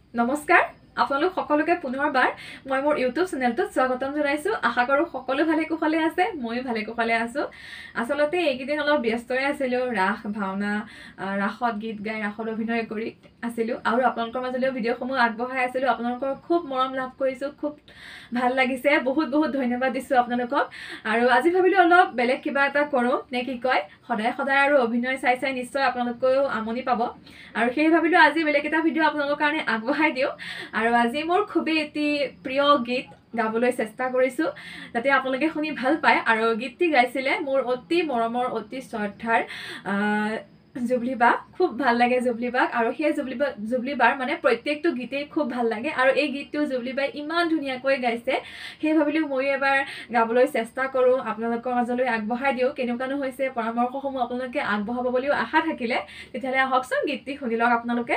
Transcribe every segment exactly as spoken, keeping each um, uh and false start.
নমস্কাৰ আপোনালোক সকলোকে পুনৰবাৰ মই মোৰ ইউটিউব চেনেলটোত স্বাগতম জনাইছো আশা কৰো সকলো ভালে কুশলে আছে ময়ো ভালে কুশলে আছো আসলতে এইকেইদিন অলপ ব্যস্তই আছিলো ৰাস ভাওনা ৰাসত গীত গাই ৰাসত অভিনয় কৰি আছিলো আৰু আপোনালোকৰ মাজলৈও ভিডিঅ'সমূহ আগবঢ়াই আছিলো আপোনালোকৰ খুব মৰম লাভ কৰিছো খুব ভাল লাগিছে বহুত বহুত ধন্যবাদ দিছো আপোনালোকক আৰু আজি ভাবিলো অলপ বেলেগ কিবা এটা কৰো নে কি কয় সদায় সদায় আৰু অভিনয় চাই চাই নিশ্চয় আপোনালোকেও আমনি পাব আৰু সেই ভাবিলো আজি বেলেগ এটা ভিডিঅ' আপোনালোকৰ কাৰণে আগবঢ়াই দিও আৰু আজি মোৰ খুবেই এটি প্ৰিয় গীত গাবলৈ চেষ্টা কৰিছো যাতে আপোনালোকে শুনি ভাল পায় আৰু গীতটি গাইছিলে মোৰ অতি মৰমৰ অতি শ্ৰদ্ধাৰ জুবলি বা খুব ভাল লাগে জুবলি বাক আৰু সেই জুবলি বা জুবলি বাৰ মানে প্ৰত্যেকটো গীতেই খুব ভাল লাগে আৰু এই গীতটো জুবলি বাই ইমান ধুনীয়াকৈ গাইছে সেই ভাবিলো মই এবাৰ গাবলৈ চেষ্টা কৰো আপোনালোকৰ মাজলৈ আগবঢ়াই দিও কেনেকুৱানো হৈছে পৰামৰ্শসমূহ আপোনালোকে আগবঢ়াব বুলিও আশা থাকিলে তেতিয়ালে আহকচোন গীতটি শুনি লওক আপোনালোকে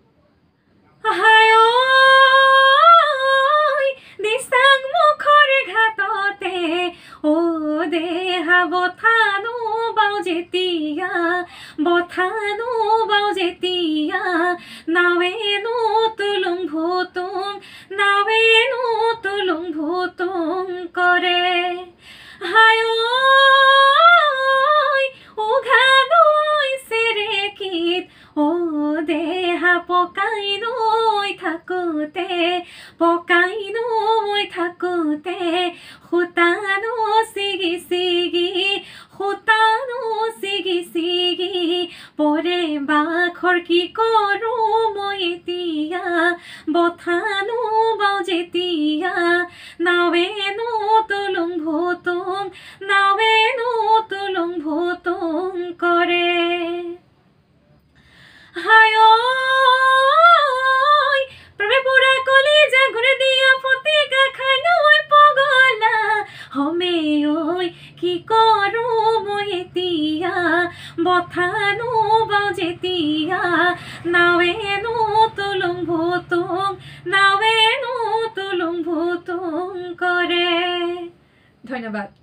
হায় দিছাং মুখৰ ঘাটতে ও দেহা বথানো বাও যেতিয়া বথানো বাও যেতিয়া নাৱেনো তুলুং ভুতুং নাৱেনো তুলুং ভুতুং কৰে হায় উঘালৈ চেৰেকিত ও দেহা পকাই নৈ থাকোতে পকাই নৈ থাকোতে সূতানো ছিগি ছিগি সূতানো ছিগি ছিগি পৰে বাখৰ কি কৰো মই এতিয়া বথানো বাও যেতিয়া নাৱেনো তুলুং ভুতুং নাৱেনো তুলুং ভুতুং কৰে হায় প্ৰেমে পুৰা কলি জাগুৰে দিয়া ফটিকা খাই নৈ পগলা হমে ঐ কি কৰো মই এতিয়া বথানো বাও যেতিয়া নাৱেনো তুলুং ভুতুং নাৱেনো তুলুং ভুতুং কৰে ধন্যবাদ।